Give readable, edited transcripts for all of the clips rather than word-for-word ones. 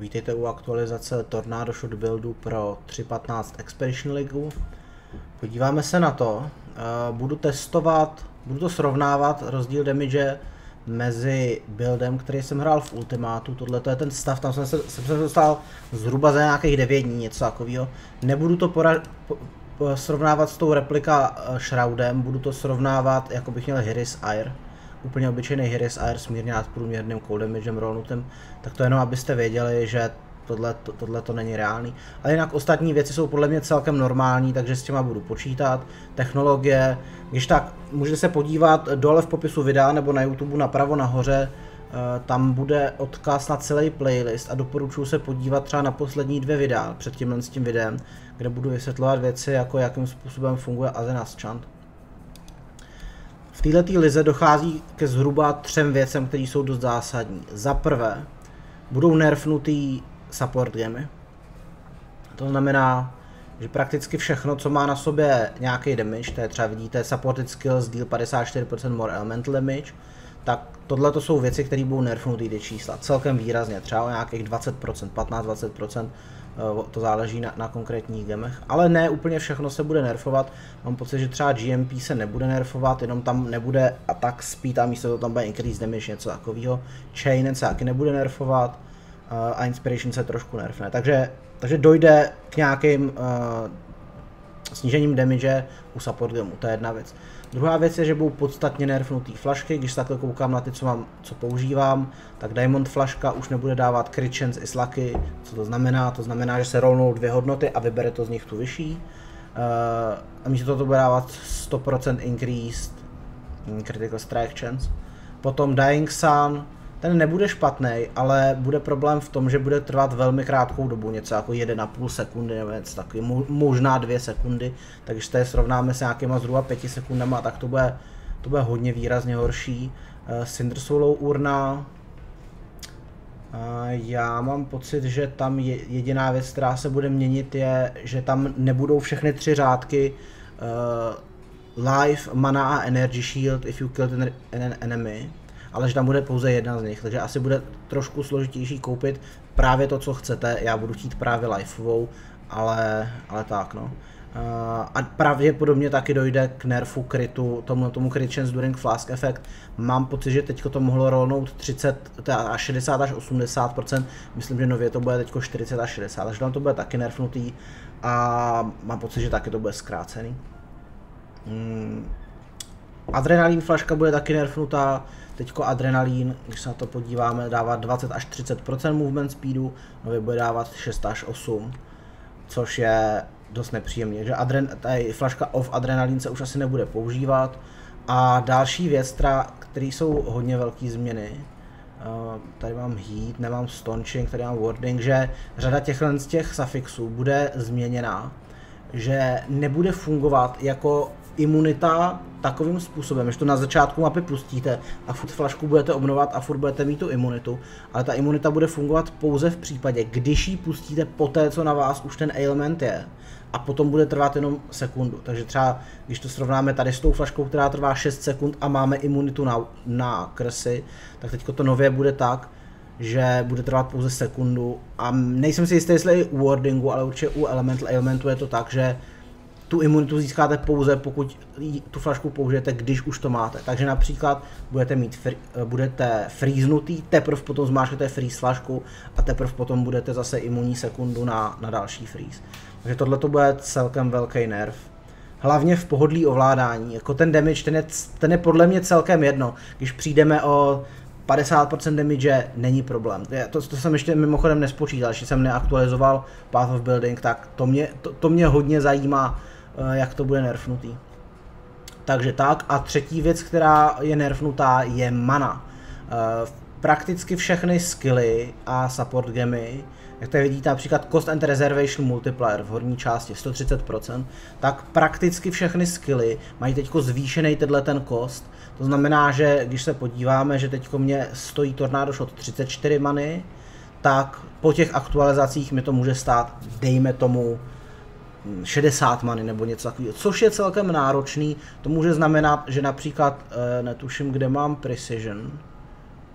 Vítejte u aktualizace Tornado Shot buildu pro 3.15 Expedition League. Podíváme se na to. Budu testovat, budu to srovnávat rozdíl damage mezi buildem, který jsem hrál v Ultimátu. Tohle to je ten stav, tam jsem se dostal zhruba za nějakých 9 dní, něco takového. Nebudu to srovnávat s tou replika Shroudem, budu to srovnávat, jako bych měl Hiris Air. Úplně obyčejný Hiris Air s mírně nadprůměrným cold damagem rollnutým, tak to jenom abyste věděli, že tohle to není reálný. Ale jinak ostatní věci jsou podle mě celkem normální, takže s těma budu počítat. Technologie, když tak můžete se podívat dole v popisu videa nebo na YouTube napravo nahoře, tam bude odkaz na celý playlist a doporučuji se podívat třeba na poslední 2 videa před tímhle s tím videem, kde budu vysvětlovat věci, jako jakým způsobem funguje Athena's Chant. V této lize dochází ke zhruba 3 věcem, které jsou dost zásadní. Za prvé, budou nerfnutý support gemy. To znamená, že prakticky všechno, co má na sobě nějaký damage, to je třeba vidíte supported skills deal 54% more elemental damage, tak tohle to jsou věci, které budou nerfnutý ty čísla. Celkem výrazně, třeba o nějakých 20%, 15-20%, to záleží na konkrétních gemech, ale ne úplně všechno se bude nerfovat. Mám pocit, že třeba GMP se nebude nerfovat, jenom tam nebude attack speed a místo toho tam bude increase damage, něco takového. Chain se taky nebude nerfovat a inspiration se trošku nerfne. Takže dojde k nějakým snížením damage u support gemu, to je jedna věc. Druhá věc je, že budou podstatně nerfnutý flašky, když takhle koukám na ty, co používám, tak Diamond flaška už nebude dávat crit chance i slaky. Co to znamená? To znamená, že se rollnou 2 hodnoty a vybere to z nich tu vyšší. A místo toho to bude dávat 100% increased critical strike chance. Potom Dying Sun, ten nebude špatný, ale bude problém v tom, že bude trvat velmi krátkou dobu, něco jako 1,5 sekundy nebo něco takový, možná 2 sekundy, takže když to srovnáme s nějakýma zhruba 5 sekundama, tak to bude hodně výrazně horší. Cinder Swallow urna, já mám pocit, že tam jediná věc, která se bude měnit, je, že tam nebudou všechny 3 řádky life, mana a energy shield if you killed an enemy, ale že tam bude pouze jedna z nich, takže asi bude trošku složitější koupit právě to, co chcete. Já budu chtít právě lifeovou, ale tak no. A pravděpodobně taky dojde k nerfu kritu, tomu crit chance during flask effect. Mám pocit, že teďko to mohlo rollnout 60 až 80%, myslím, že nově to bude teďko 40 až 60, takže tam to bude taky nerfnutý a mám pocit, že taky to bude zkrácený. Adrenalin flaška bude taky nerfnutá. Teďko adrenalin, když se na to podíváme, dává 20 až 30% movement speedu, nově bude dávat 6 až 8, což je dost nepříjemný. Takže flaška off adrenalin se už asi nebude používat. A další věc, které jsou hodně velké změny, tady mám heat, nemám stonching, tady mám warding, že řada z těch suffixů bude změněná, že nebude fungovat jako imunita takovým způsobem, že to na začátku mapy pustíte a furt flašku budete obnovovat a furt budete mít tu imunitu, ale ta imunita bude fungovat pouze v případě, když ji pustíte poté, co na vás už ten ailment je, a potom bude trvat jenom sekundu. Takže třeba, když to srovnáme tady s tou flaškou, která trvá 6 sekund a máme imunitu na krsy, tak teďko to nově bude tak, že bude trvat pouze sekundu a nejsem si jistý, jestli i u wardingu, ale určitě u elemental ailmentu je to tak, že tu imunitu získáte pouze, pokud tu flašku použijete, když už to máte. Takže například budete freeznutý, teprve potom zmáčknete freeze flašku a teprve potom budete zase imunní sekundu na další freeze. Takže tohle to bude celkem velký nerv. Hlavně v pohodlí ovládání, jako ten damage, ten je podle mě celkem jedno. Když přijdeme o 50% damage, není problém. To jsem ještě mimochodem nespočítal, když jsem neaktualizoval Path of Building, tak to mě hodně zajímá, jak to bude nerfnutý. Takže tak, a třetí věc, která je nerfnutá, je mana. Prakticky všechny skilly a support gemy, jak tady vidíte například Cost and Reservation Multiplier v horní části 130%, tak prakticky všechny skilly mají teďko zvýšený ten cost. To znamená, že když se podíváme, že teďko mě stojí Tornado Shot 34 many, tak po těch aktualizacích mi to může stát, dejme tomu, 60 many nebo něco takového, což je celkem náročný. To může znamenat, že například, netuším, kde mám Precision,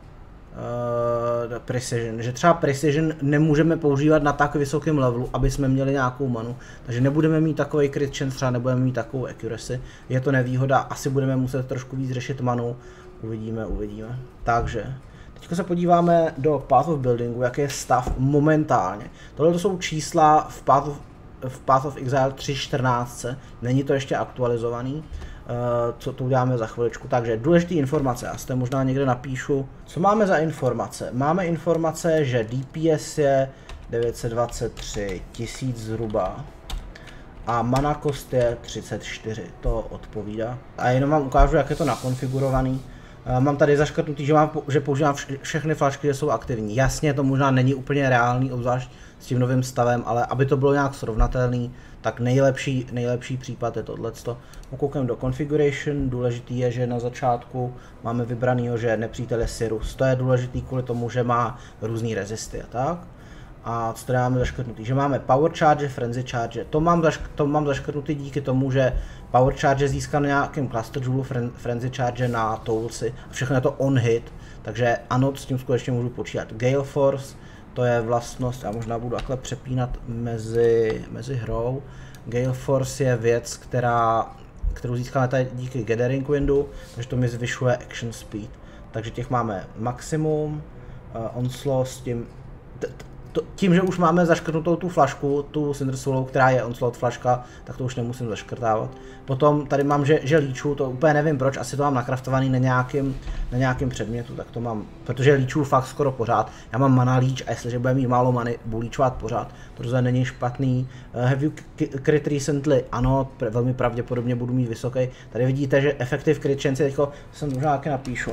Precision, že třeba Precision nemůžeme používat na tak vysokém levelu, aby jsme měli nějakou manu, takže nebudeme mít takový crit chance, třeba nebudeme mít takovou accuracy, je to nevýhoda, asi budeme muset trošku víc řešit manu, uvidíme. Takže teď se podíváme do Path of Buildingu, jaký je stav momentálně. Tohle to jsou čísla v Path of Exile 3.14, není to ještě aktualizovaný. Co to uděláme za chviličku. Takže důležité informace, já si možná někde napíšu. Co máme za informace? Máme informace, že DPS je 923 000 zhruba a mana cost je 34, to odpovídá. A jenom vám ukážu, jak je to nakonfigurovaný. Mám tady zaškrtnutý, že používám všechny flašky, že jsou aktivní. Jasně, to možná není úplně reálný, obzvlášť s tím novým stavem, ale aby to bylo nějak srovnatelný, tak nejlepší případ je tohleto. Koukám do configuration, důležitý je, že na začátku máme vybranýho, že nepřítel je Sirus. To je důležitý kvůli tomu, že má různý rezisty a tak. A co tady máme zaškrtnutý? Že máme power charge, frenzy charge. To mám zaškrtnutý díky tomu, že power charge získám na nějakém cluster jewelu, frenzy charge na toolsy a všechno je to on hit. Takže ano, s tím skutečně můžu počítat. Gale Force, to je vlastnost, já možná budu takhle přepínat mezi hrou. Gale Force je věc, kterou získáme tady díky Gathering Windu, takže to mi zvyšuje action speed. Takže těch máme maximum, onslaught s tím, že už máme zaškrtnutou tu flašku, tu Cinder Soul, která je onslaught flaška, tak to už nemusím zaškrtávat. Potom tady mám, že líču, to úplně nevím proč, asi to mám nakraftovaný na nějakém předmětu, tak to mám, protože líču fakt skoro pořád. Já mám mana líč a jestliže bude mít málo many, budu líčovat pořád, to rozhodně není špatný. Have you crit recently? Ano, velmi pravděpodobně budu mít vysoký. Tady vidíte, že effective crit chance, teďko jsem možná taky napíšu.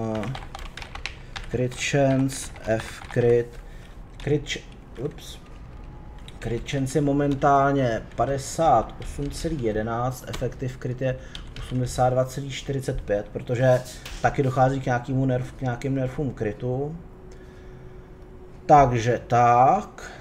Crit chance, F crit. Crit chance je momentálně 58,11, effective crit je 82,45, protože taky dochází k nějakým nerfům kritu. Takže tak.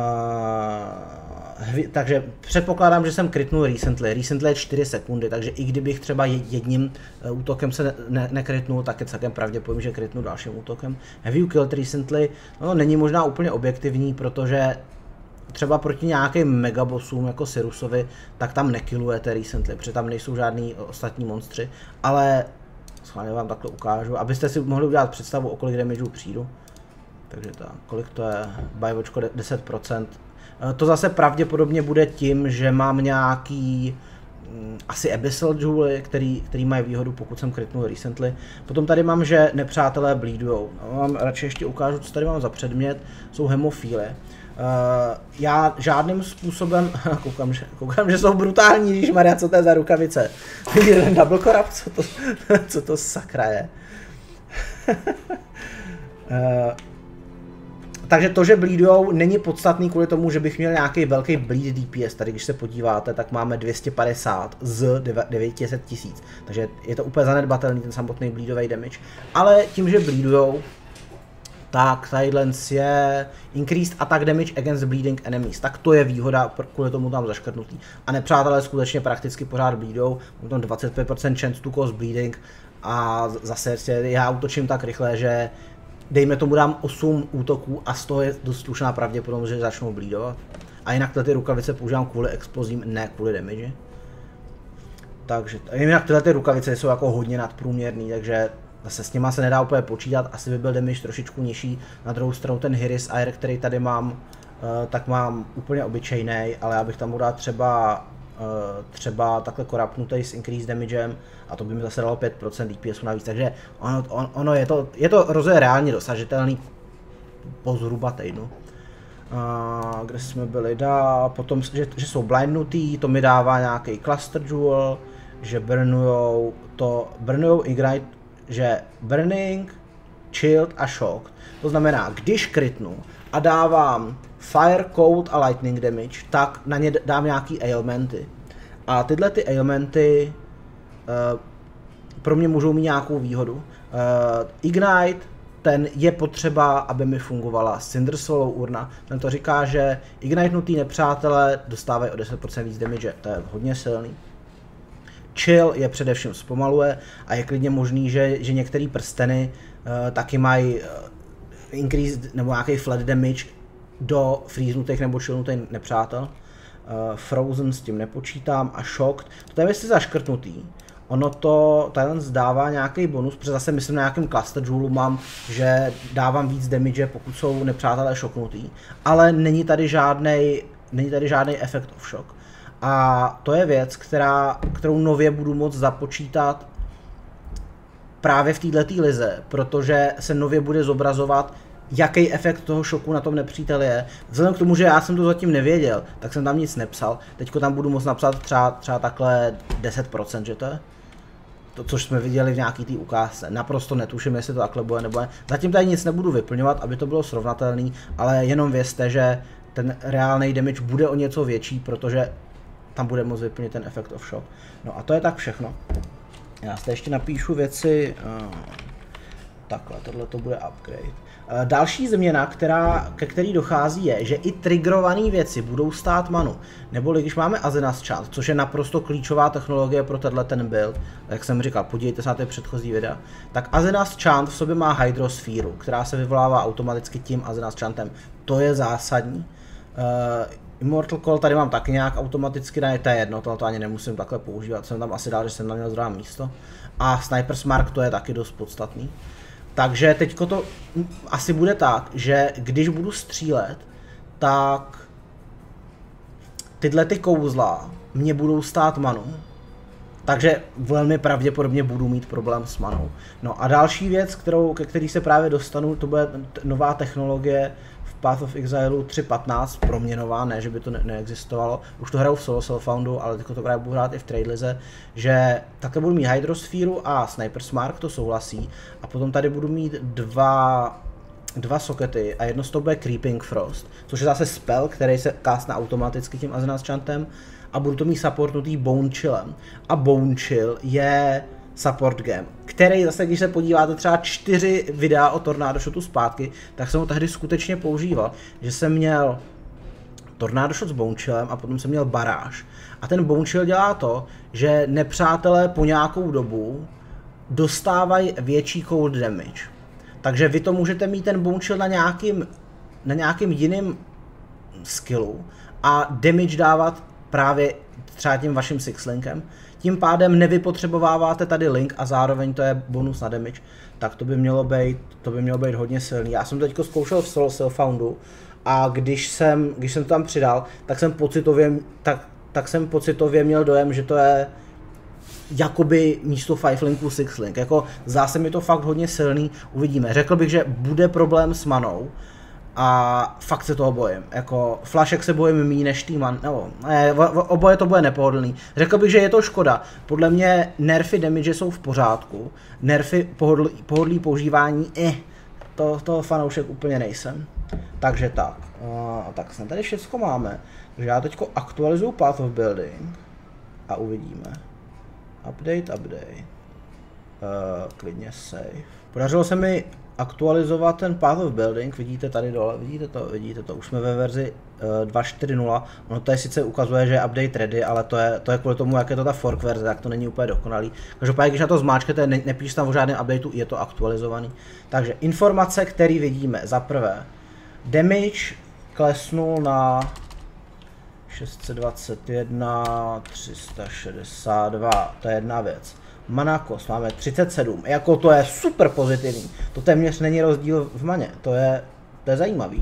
Takže předpokládám, že jsem critnul recently. Recently je 4 sekundy, takže i kdybych třeba jedním útokem se nekritnul, tak je celkem pravděpodobně, že critnu dalším útokem. Have you killed recently? No, není možná úplně objektivní, protože třeba proti nějakým megabossům jako Sirusovi, tak tam nekillujete recently, protože tam nejsou žádný ostatní monstři, ale schválně vám takhle ukážu, abyste si mohli udělat představu, o kolik damageů přijdu. Takže tak, kolik to je? Bajvočko 10%. To zase pravděpodobně bude tím, že mám nějaký asi Abyssal Jewely, který mají výhodu, pokud jsem critnul recently. Potom tady mám, že nepřátelé bleedujou. Vám radši ještě ukážu, co tady mám za předmět. Jsou hemofílie. Já žádným způsobem, koukám, že jsou brutální, když Maria, co to je za rukavice. Jeden double corrupt, co to sakra je. Takže to, že bleedujou, není podstatný kvůli tomu, že bych měl nějaký velký bleed DPS. Tady, když se podíváte, tak máme 250 z 900 000. Takže je to úplně zanedbatelný ten samotný bleedový damage. Ale tím, že bleedujou, tak silence je increased attack damage against bleeding enemies. Tak to je výhoda, kvůli tomu tam zaškrtnutý. A nepřátelé skutečně prakticky pořád bleedou. Mám tam 25% chance to cause bleeding. A zase já útočím tak rychle, že dejme tomu dám 8 útoků a z toho je dost slušná pravděpodobnost, že začnou bleedovat. A jinak ty rukavice používám kvůli explozím, ne kvůli damage. Takže jinak tyhle rukavice jsou jako hodně nadprůměrný, takže zase s nima se nedá úplně počítat, asi by byl damage trošičku nižší. Na druhou stranu ten Hiris Air, který tady mám, tak mám úplně obyčejný, ale já bych tam mohl dát třeba takhle korapnutý s increased damagem a to by mi zase dalo 5% DPSu navíc, takže ono je to rozhodně reálně dosažitelný po zhruba týdnu. Kde jsme byli, potom, že jsou blindnutý, to mi dává nějaký cluster jewel, že burnujou ignite, že burning, chilled a shocked. To znamená, když kritnu a dávám fire, cold a lightning damage, tak na ně dám nějaký ailmenty. A tyhle ty ailmenty pro mě můžou mít nějakou výhodu. Ignite, ten je potřeba, aby mi fungovala Cinder Soul urna. Ten to říká, že ignitenutý nepřátelé dostávají o 10% víc damage, to je hodně silný. chill je především zpomaluje a je klidně možný, že některé prsteny taky mají increased nebo nějaký flat damage do freeznutých nebo chillnutých nepřátel. Frozen s tím nepočítám a Shocked, to je věci zaškrtnutý. Ono to Thailand dává nějaký bonus, protože zase myslím na nějakým cluster jewelu mám, že dávám víc damage, pokud jsou nepřátelé šoknutý. Ale není tady žádný effect of shock. A to je věc, kterou nově budu moct započítat právě v této lize, protože se nově bude zobrazovat, jaký efekt toho šoku na tom nepříteli je. Vzhledem k tomu, že já jsem to zatím nevěděl, tak jsem tam nic nepsal. Teďko tam budu moct napsat třeba takhle 10%, že to je? To, což jsme viděli v nějaký té ukázce. Naprosto netuším, jestli to takhle bude nebo ne. Zatím tady nic nebudu vyplňovat, aby to bylo srovnatelný, ale jenom vězte, že ten reálný damage bude o něco větší, protože tam bude moct vyplnit ten effect of shock. No a to je tak všechno. Já zde ještě napíšu věci. Takhle, tohle to bude upgrade. Další změna, ke který dochází, je, že i triggerované věci budou stát manu. Neboli když máme Azenath Chant, což je naprosto klíčová technologie pro ten build, jak jsem říkal, podívejte se na ty předchozí videa, tak Azenath Chant v sobě má hydrosféru, která se vyvolává automaticky tím Azenath Chantem. To je zásadní. Immortal Call tady mám taky nějak automaticky, ne, to je jedno, to ani nemusím takhle používat, jsem tam asi dál, že jsem tam měl zrovna místo. A Sniper's Mark, to je taky dost podstatný. Takže teďko to asi bude tak, že když budu střílet, tak tyhle ty kouzla mě budou stát manu. Takže velmi pravděpodobně budu mít problém s manou. No a další věc, ke který se právě dostanu, to bude nová technologie v Path of Exile 3.15, proměnová, ne, že by to neexistovalo. Už to hraju v solo self-foundu, ale teďko to právě budu hrát i v trade lize, že takhle budu mít hydrosféru a Sniper's Mark, to souhlasí. A potom tady budu mít dva sokety a jedno z toho bude Creeping Frost, což je zase spell, který se castne automaticky tím Azenath Chantem. A budu to mít supportnutý Bone Chillem. A Bone Chill je support game, který zase, když se podíváte třeba 4 videa o Tornado Shotu zpátky, tak jsem ho tehdy skutečně používal, že jsem měl Tornado Shot s Bone Chillem a potom jsem měl baráž. A ten Bone Chill dělá to, že nepřátelé po nějakou dobu dostávají větší cold damage. Takže vy to můžete mít ten Bone Chill na nějakým jiným skillu a damage dávat právě třeba tím vaším sixlinkem. Tím pádem nevypotřebováváte tady link a zároveň to je bonus na damage. Tak to by mělo být hodně silný. Já jsem to teďko zkoušel v solo self-foundu a když jsem to tam přidal, tak jsem pocitově měl dojem, že to je jakoby místo 5 linku 6 link. Jako zdá se mi to fakt hodně silný, uvidíme. Řekl bych, že bude problém s manou. A fakt se toho bojím, jako flašek se bojím méně než týman, nebo oboje to bude nepohodlný. Řekl bych, že je to škoda, podle mě nerfy damage jsou v pořádku, nerfy pohodlí používání, toho fanoušek úplně nejsem. Takže tak snad tady všechno máme, takže já teďko aktualizuju Path of Building a uvidíme. Update, klidně save. Podařilo se mi aktualizovat ten Path of Building, vidíte tady dole, vidíte to, už jsme ve verzi 2.4.0, ono tady sice ukazuje, že je update ready, ale to je kvůli tomu, jak je to ta fork verze, tak to není úplně dokonalý. Každopádně, když na to zmáčknete, nepíš tam o žádném updateu, je to aktualizovaný. Takže informace, které vidíme, za prvé, damage klesnul na 621, 362, to je jedna věc. Mana cost máme 37, jako to je super pozitivní, to téměř není rozdíl v maně, to je zajímavý.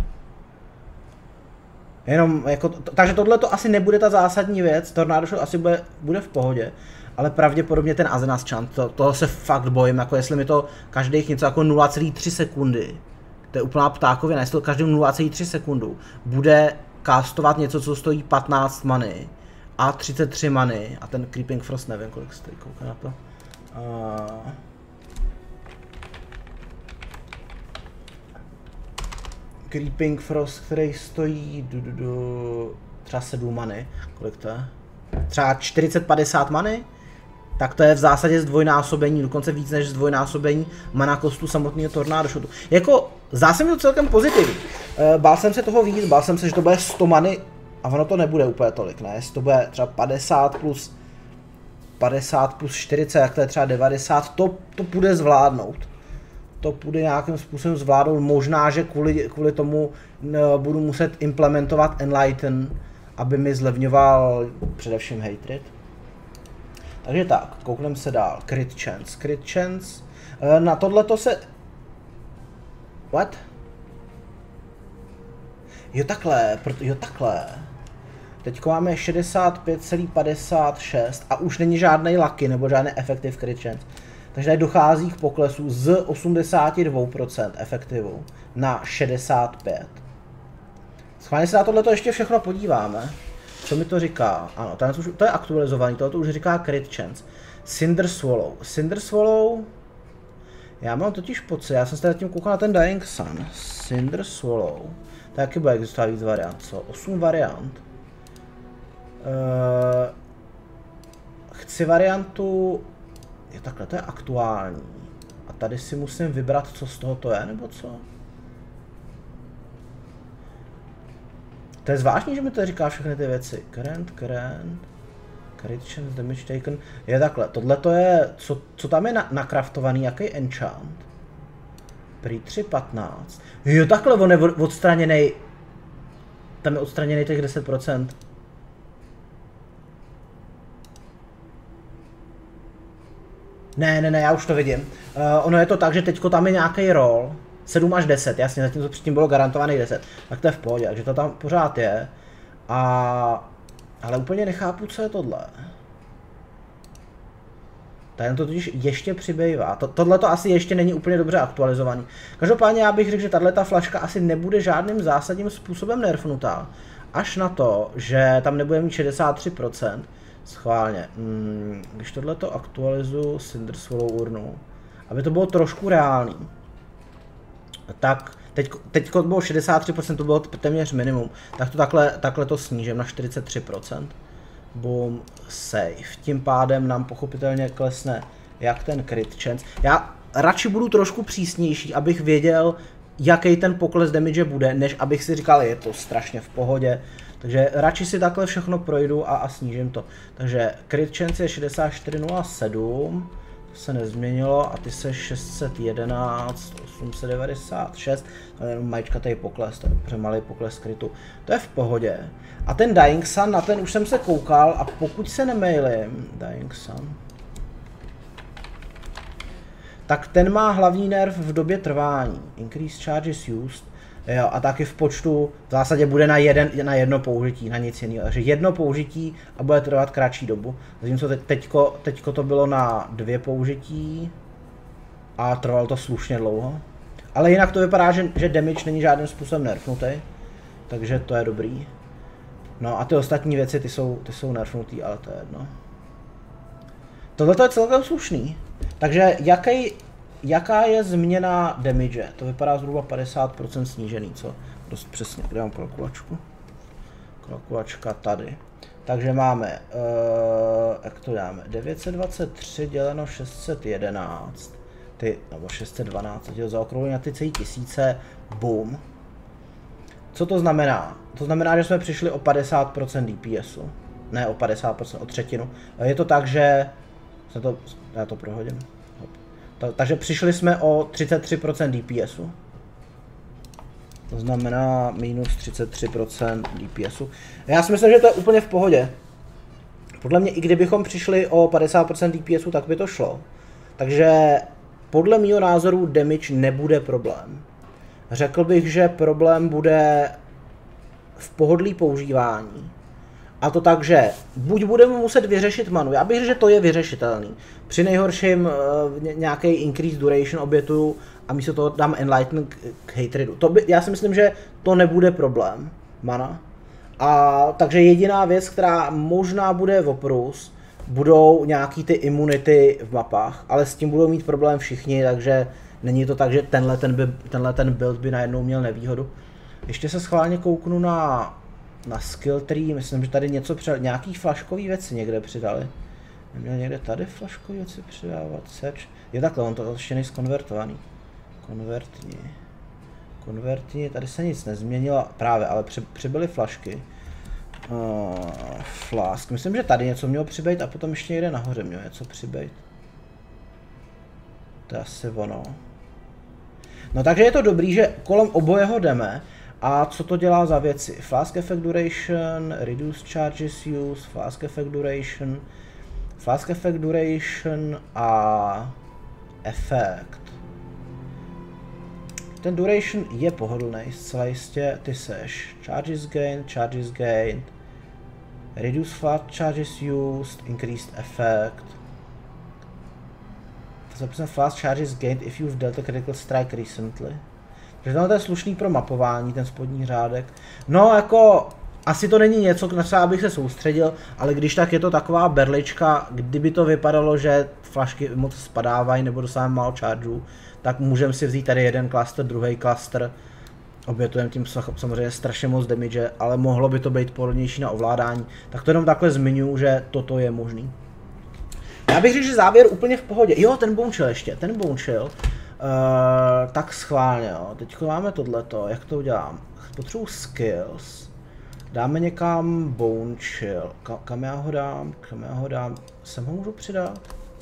Jenom jako, takže tohle to asi nebude ta zásadní věc, Tornado Shot asi bude v pohodě, ale pravděpodobně ten Azenath Chant, toho se fakt bojím, jako jestli mi to každých něco jako 0,3 sekundy, to je úplná ptákovina, jestli to každým 0,3 sekundu bude castovat něco, co stojí 15 many a 33 many a ten Creeping Frost nevím, kolik stojí, kouká na to. Creeping Frost, který stojí třeba 7 many, kolik to je? Třeba 40-50 many? Tak to je v zásadě zdvojnásobení, dokonce víc než zdvojnásobení mana costu samotného Tornado Shotu. Jako, zdá se mi to celkem pozitivní. Bál jsem se toho víc, bál jsem se, že to bude 100 many a ono to nebude úplně tolik, ne? Jestli to bude třeba 50 plus 50 plus 40, jak to je třeba 90, to půjde zvládnout. To půjde nějakým způsobem zvládnout, možná, že kvůli tomu budu muset implementovat Enlighten, aby mi zlevňoval především Hatred. Takže tak, koukneme se dál. Crit chance. Na tohleto se... What? Jo takhle. Teďko máme 65,56 a už není žádný lucky nebo žádný effective crit chance. Takže tady dochází k poklesu z 82% efektivu na 65. Schválně se na tohleto ještě všechno podíváme. Co mi to říká? Ano, to je aktualizovaný, tohle už říká crit chance. Cinder Swallow. Já mám totiž pocit, já jsem se tím koukal na ten Dying Sun. Cinder Swallow. To jaký bude existovat víc variant, co? 8 variant. Chci variantu... Jo takhle, to je aktuální. A tady si musím vybrat, co z toho to je, nebo co? To je zvláštní, že mi to říká všechny ty věci. Current. Crit chance, damage taken. Je takhle, tohle to je, co tam je nakraftovaný, jaký enchant? Prý 3.15. Jo takhle, on je odstraněný. Tam je odstraněný těch 10%. Ne, já už to vidím. Ono je to tak, že teďko tam je nějaký roll. 7 až 10, jasně, zatímco předtím bylo garantovaný 10. Tak to je v pohodě, takže to tam pořád je. Ale úplně nechápu, co je tohle. Tady to totiž ještě přibývá. Tohle to asi ještě není úplně dobře aktualizovaný. Každopádně já bych řekl, že tato flaška asi nebude žádným zásadním způsobem nerfnutá. Až na to, že tam nebude mít 63%. Schválně. Když tohleto aktualizuju Cinder Swallow urnu, aby to bylo trošku reálný, tak teď to bylo 63%, to bylo téměř minimum, tak to takhle to snížím na 43%. Boom, save. Tím pádem nám pochopitelně klesne jak ten crit chance. Já radši budu trošku přísnější, abych věděl, jaký ten pokles damage bude, než abych si říkal, je to strašně v pohodě. Takže radši si takhle všechno projdu a snížím to. Takže crit chance je 64,07, to se nezměnilo, a ty se 611, 896, ale jenom maličkatej pokles, to je malý pokles kritu. To je v pohodě. A ten Dying Sun, na ten už jsem se koukal, a pokud se nemejlím, Dying Sun, tak ten má hlavní nerv v době trvání. Increase charges used. Jo, a taky v počtu v zásadě bude na jedno použití, na nic jiného. Takže jedno použití a bude trvat kratší dobu. Zatímco teďko to bylo na 2 použití a trvalo to slušně dlouho. Ale jinak to vypadá, že damage není žádným způsobem nerfnutý. Takže to je dobrý. No a ty ostatní věci, ty jsou nerfnutý, ale to je jedno. Tohle je celkem slušný. Takže jaká je změna damage? To vypadá zhruba 50% snížený, co? Dost přesně, kde mám kalkulačku? Kalkulačka tady. Takže máme, jak to dáme, 923 děleno 611, nebo 612, zaokrouhlení na ty celý tisíce, boom. Co to znamená? To znamená, že jsme přišli o 50% DPSu. Ne o 50%, o třetinu. Je to tak, že... Já to prohodím. Takže přišli jsme o 33% DPSu. To znamená minus 33% DPSu. Já si myslím, že to je úplně v pohodě. Podle mě, i kdybychom přišli o 50% DPSu, tak by to šlo. Takže podle mého názoru damage nebude problém. Řekl bych, že problém bude v pohodlí používání. A to tak, že buď budeme muset vyřešit manu, já bych řekl, že to je vyřešitelný. Při nejhorším nějaký increase duration obětu a místo toho dám Enlighten k Hatredu. Já si myslím, že to nebude problém, mana. A takže jediná věc, která možná bude oprus, budou nějaký ty imunity v mapách, ale s tím budou mít problém všichni, takže není to tak, že tenhle ten build by najednou měl nevýhodu. Ještě se schválně kouknu na skill tree, myslím, že tady nějaký flaškový věci někde přidali. Neměl někde tady flaškový věci přidávat, search. Je takhle, on to ještě nejsou konvertovaný. Konvertní, tady se nic nezměnilo, právě, ale přibyly flašky. Flask. Myslím, že tady něco mělo přibejt a potom ještě někde nahoře mělo něco přibejt. To je asi ono. No takže je to dobrý, že kolem obojeho jdeme. A co to dělá za věci? Flask effect duration, reduce charges use, flask effect duration a effect. Ten duration je pohodlný, zcela jistě. Ty seš charges gained, reduce flask charges used, increased effect. Zapisem flask charges gained if you've dealt a critical strike recently. Takže to je slušný pro mapování, ten spodní řádek. No jako, asi to není něco, na co bych se soustředil, ale když tak je to taková berlička, kdyby to vypadalo, že flašky moc spadávají nebo dosáhneme málo chargeů, tak můžeme si vzít tady jeden klaster, druhý klaster. Obětujeme tím samozřejmě strašně moc damage, ale mohlo by to být pohodlnější na ovládání. Tak to jenom takhle zmiňuji, že toto je možný. Já bych řekl, že závěr úplně v pohodě. Jo, ten bone chill ještě, ten bone chill. Tak schválně, jo. Teď máme tohleto, jak to udělám? Potřebuji skills. Dáme někam bone chill. Kam já ho dám? Sem ho můžu přidat?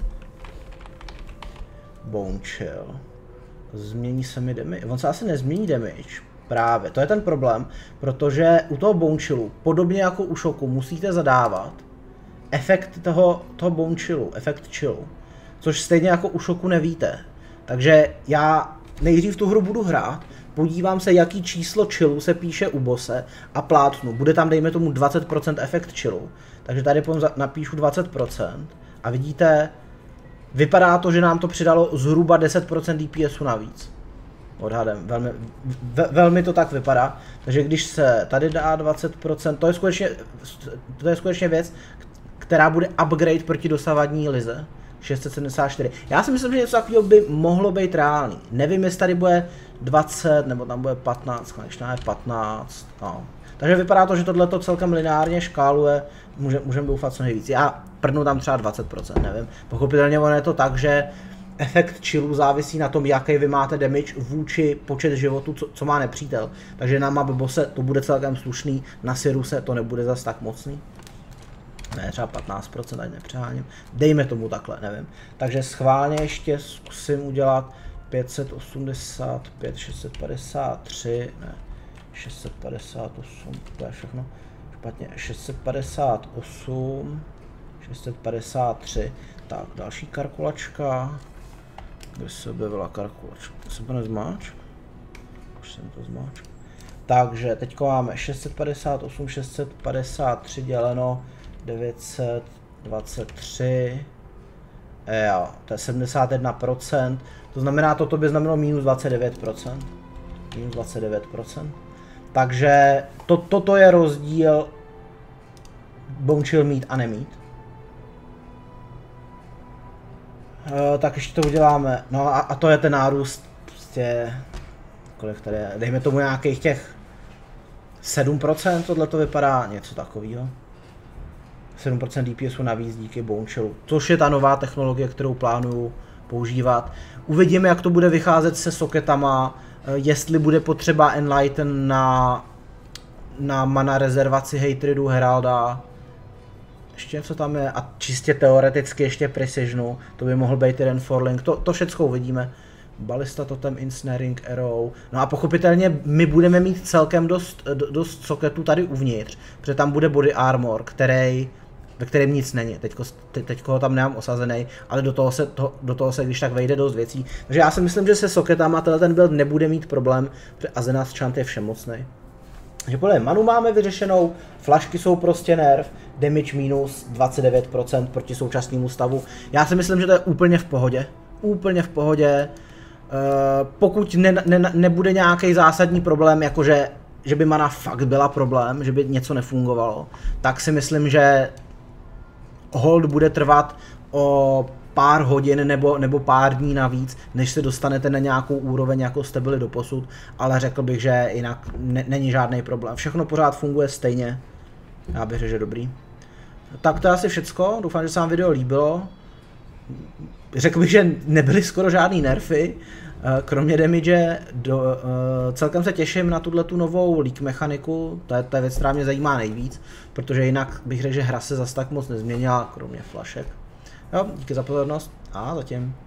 Bone chill. Změní se mi damage. On se asi nezmění damage. Právě, to je ten problém, protože u toho bone chillu, podobně jako u šoku, musíte zadávat efekt toho bone chillu, efekt chillu. Což stejně jako u šoku nevíte. Takže já nejdřív tu hru budu hrát, podívám se, jaký číslo chillu se píše u bose a plátnu. Bude tam, dejme tomu, 20% efekt chillu. Takže tady napíšu 20% a vidíte, vypadá to, že nám to přidalo zhruba 10% DPSu navíc. Odhadem, velmi to tak vypadá. Takže když se tady dá 20%, to je skutečně věc, která bude upgrade proti dosavadní lize. 674. Já si myslím, že něco takového by mohlo být reálný. Nevím, jestli tady bude 20, nebo tam bude 15, konečná je 15. No. Takže vypadá to, že tohleto celkem lineárně škáluje, můžeme doufat co nejvíc. Já prdnu tam třeba 20%, nevím. Pochopitelně ono je to tak, že efekt chillu závisí na tom, jaký vy máte damage vůči počet životů, co má nepřítel. Takže na map bosse to bude celkem slušný, na Siruse to nebude zas tak mocný. Ne, třeba 15%, ať nepřeháním. Dejme tomu takhle, nevím. Takže schválně ještě zkusím udělat 585, 653, ne, 658, to je všechno špatně, 658, 653, tak další kalkulačka, kde se objevila kalkulačka, to se to nezmáč? Už jsem to zmáč. Takže teď máme 658, 653 děleno 923, jo, to je 71%, to znamená, toto by znamenalo minus 29%, minus 29%, takže toto je rozdíl bone chill mít a nemít. Tak ještě to uděláme, no a to je ten nárůst, prostě, kolik tady je, dejme tomu nějakých těch 7%, tohle to vypadá něco takového. 7% DPSu navíc díky bone chillu, což je ta nová technologie, kterou plánuju používat. Uvidíme, jak to bude vycházet se soketama, jestli bude potřeba Enlighten na mana rezervaci Hatradu Heralda. Ještě něco tam je a čistě teoreticky ještě Precisionu, to by mohl být jeden forlink, to všecko uvidíme. Ballista Totem, Ensnaring Arrow, no a pochopitelně my budeme mít celkem dost soketů tady uvnitř, protože tam bude body armor, ve kterém nic není, teďko ho tam nemám osazený, ale do toho se když tak vejde dost věcí, takže já si myslím, že se soketama ten build nebude mít problém, protože Azenath Chant je všemocný. Takže podle manu máme vyřešenou, flašky jsou prostě nerv, damage minus 29% proti současnému stavu. Já si myslím, že to je úplně v pohodě. Úplně v pohodě. Pokud nebude nějaký zásadní problém, jakože že by mana fakt byla problém, že by něco nefungovalo, tak si myslím, že hold bude trvat o pár hodin nebo pár dní navíc, než se dostanete na nějakou úroveň, jako jste byli doposud, ale řekl bych, že jinak není žádný problém. Všechno pořád funguje stejně. Já bych řekl, že dobrý. Tak to je asi všecko, doufám, že se vám video líbilo. řekl bych, že nebyly skoro žádný nerfy, kromě damage. Celkem se těším na tu novou leak mechaniku, to je věc, která mě zajímá nejvíc, protože jinak bych řekl, že hra se zas tak moc nezměnila, kromě flašek. Jo, díky za pozornost a zatím.